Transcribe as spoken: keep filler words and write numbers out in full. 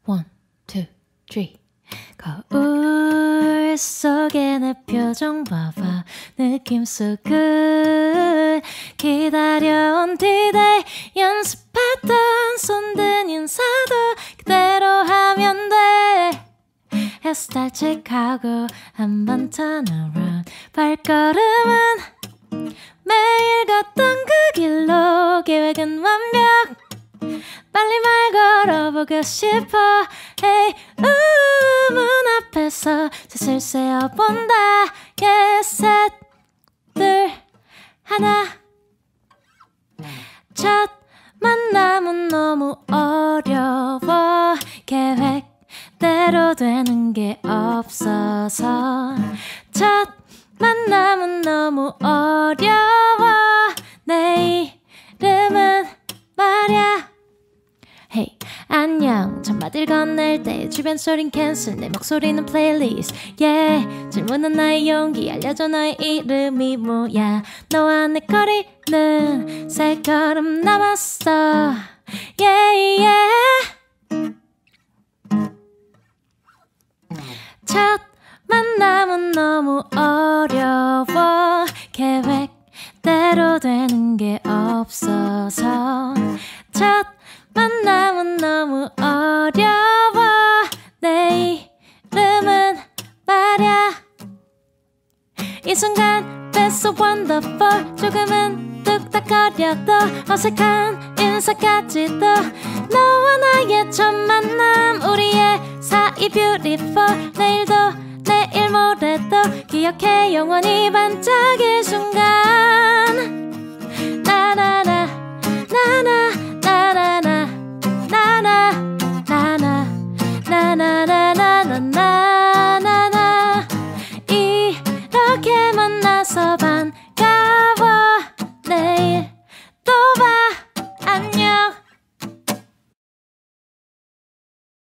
one, two, three. 거울 속에 내 표정 봐봐. 느낌 속을 기다려온 D-Day. 연습했던 손든 인사도 그대로 하면 돼. 헤어스타일 체크하고 한번 turn around. 발걸음은 매일 걷던 그 길로. 계획은 완벽. 빨리 말 걸어보고 싶어. Hey, 우, 문 앞에서 슬슬 세어본다. Yeah, 셋, 둘, 하나. 첫 만남은 너무 어려워. 계획대로 되는 게 없어서. 첫 만남은 너무 어려워. 내 이름은 말야. Hey, 안녕. 전마들 건넬 때 주변 소린 캔슬. 내 목소리는 플레이리스트. Yeah, 질문은 나의 용기. 알려줘 너의 이름이 뭐야. 너와 내 거리는 세 걸음 남았어. Yeah, yeah. 첫 만남은 너무 어려워. 계획대로 되는 게 없어서. 첫 만남은 너무 어려워. 내 이름은 말야. 이 순간 feel so wonderful. 조금은 뚝딱거려도 어색한 인사까지도. 너와 나의 첫 만남 우리의 사이 beautiful. 내일도 내일 모레도 기억해 영원히 반짝일 순간. 나나나 나나 나나나 나나 나나 나나나